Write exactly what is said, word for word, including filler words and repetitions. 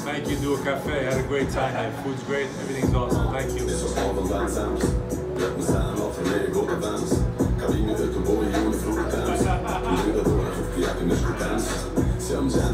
Thank you, Duo Cafe. Had a great time there. Food's great, everything's awesome. Thank you. Siamo